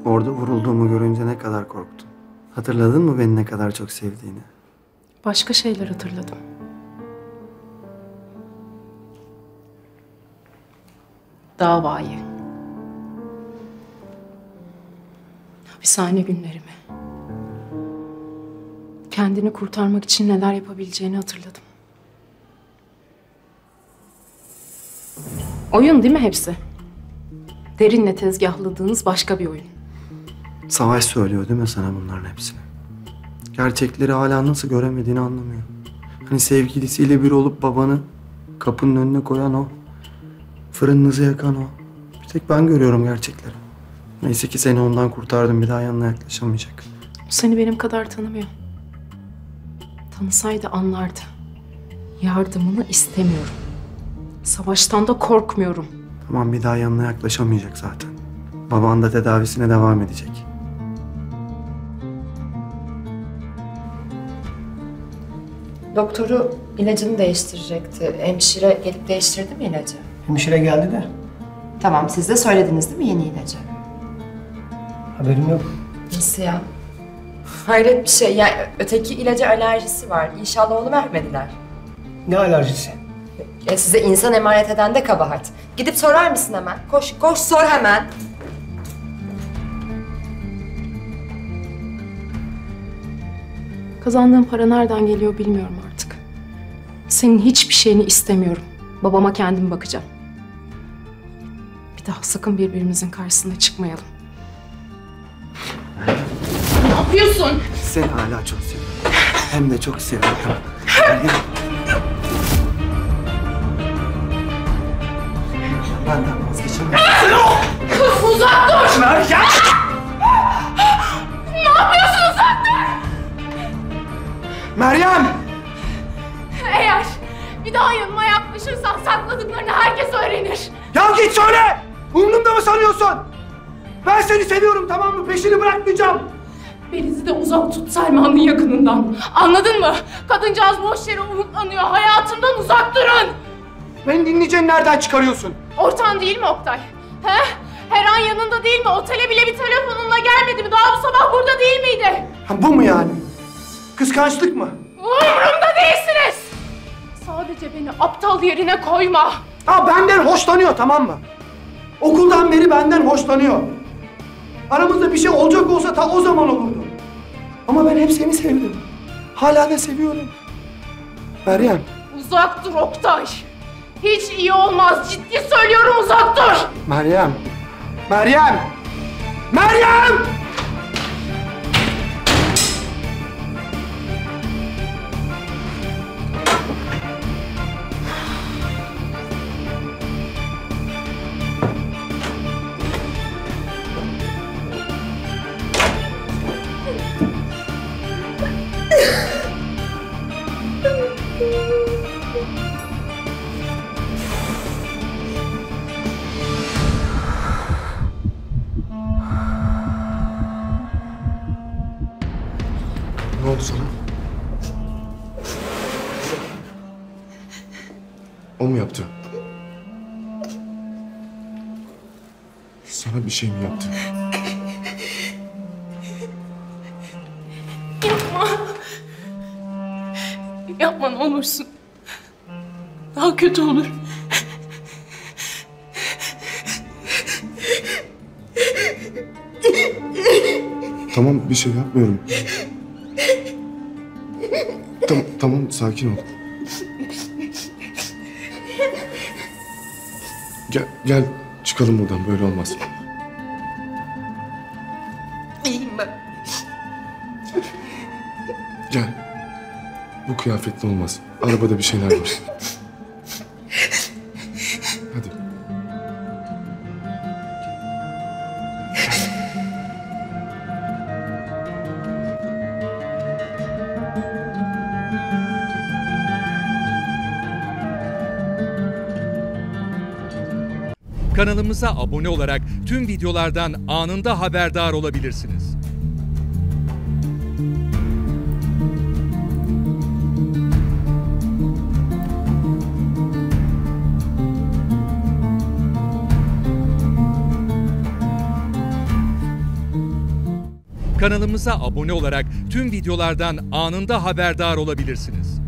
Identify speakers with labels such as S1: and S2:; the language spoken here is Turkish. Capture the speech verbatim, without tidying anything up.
S1: Orada vurulduğumu görünce ne kadar korktun. Hatırladın mı beni ne kadar çok sevdiğini?
S2: Başka şeyler hatırladım. Davayı. Hapishane günlerimi. Kendini kurtarmak için neler yapabileceğini hatırladım. Oyun değil mi hepsi? Derinle tezgahladığınız başka bir oyun.
S1: Savaş söylüyor değil mi sana bunların hepsini? Gerçekleri hala nasıl göremediğini anlamıyor. Hani sevgilisiyle bir olup babanı kapının önüne koyan o. Fırınınızı yakan o. Bir tek ben görüyorum gerçekleri. Neyse ki seni ondan kurtardım. Bir daha yanına yaklaşamayacak.
S2: O seni benim kadar tanımıyor. Tanısaydı anlardı. Yardımını istemiyorum. Savaştan da korkmuyorum.
S1: Tamam, bir daha yanına yaklaşamayacak zaten. Baban da tedavisine devam edecek.
S3: Doktoru ilacını değiştirecekti. Hemşire gelip değiştirdi mi ilacı?
S4: Hemşire geldi de.
S3: Tamam, siz de söylediniz değil mi yeni ilacı?
S4: Haberim yok.
S3: Nasıl ya? Hayret bir şey. Yani öteki ilaca alerjisi var. İnşallah onu vermediler.
S4: Ne alerjisi?
S3: E size insan emanet eden de kabahat. Gidip sorar mısın hemen? Koş, koş sor hemen.
S2: Kazandığım para nereden geliyor bilmiyorum artık. Senin hiçbir şeyini istemiyorum. Babama kendim bakacağım. Bir daha sakın birbirimizin karşısına çıkmayalım. Ne yapıyorsun?
S1: Seni hala çok seviyorum. Hem de çok seviyorum. Benden vazgeçemem.
S2: Uzak dur! Meryem! Ne yapıyorsun, uzak dur!
S1: Meryem!
S2: Eğer bir daha yanıma yaklaşırsan sakladıklarını herkes öğrenir.
S1: Ya git söyle! Umrumda mı sanıyorsun? Ben seni seviyorum, tamam mı? Peşini bırakmayacağım.
S2: Belizi de uzak tut Selma'nın yakınından. Anladın mı? Kadıncağız boş yere umutlanıyor. Hayatımdan uzak durun.
S1: Beni dinleyeceğini nereden çıkarıyorsun?
S2: Ortağın değil mi Oktay? He? Her an yanında değil mi? Otele bile bir telefonunla gelmedi mi? Daha bu sabah burada değil miydi?
S1: Ha, bu mu yani? Kıskançlık mı?
S2: Umurumda değilsiniz. Sadece beni aptal yerine koyma.
S1: Ha, benden hoşlanıyor, tamam mı? Okuldan beri benden hoşlanıyor. Aramızda bir şey olacak olsa ta o zaman olurdu. Ama ben hep seni sevdim. Hala da seviyorum. Meryem.
S2: Uzak dur Oktay. Hiç iyi olmaz. Ciddi söylüyorum, uzak dur.
S1: Meryem. Meryem. Meryem! Ne oldu sana? O mu yaptı? Sana bir şey mi yaptı?
S2: Yapma. Yapma ne olursun. Daha kötü olur.
S5: Tamam, bir şey yapmıyorum. Tamam, tamam, sakin ol. Gel, gel çıkalım buradan, böyle olmaz.
S3: İyiyim ben.
S5: Gel. Bu kıyafetle olmaz. Arabada bir şeyler var. Hadi.
S6: Kanalımıza abone olarak tüm videolardan anında haberdar olabilirsiniz. Kanalımıza abone olarak tüm videolardan anında haberdar olabilirsiniz.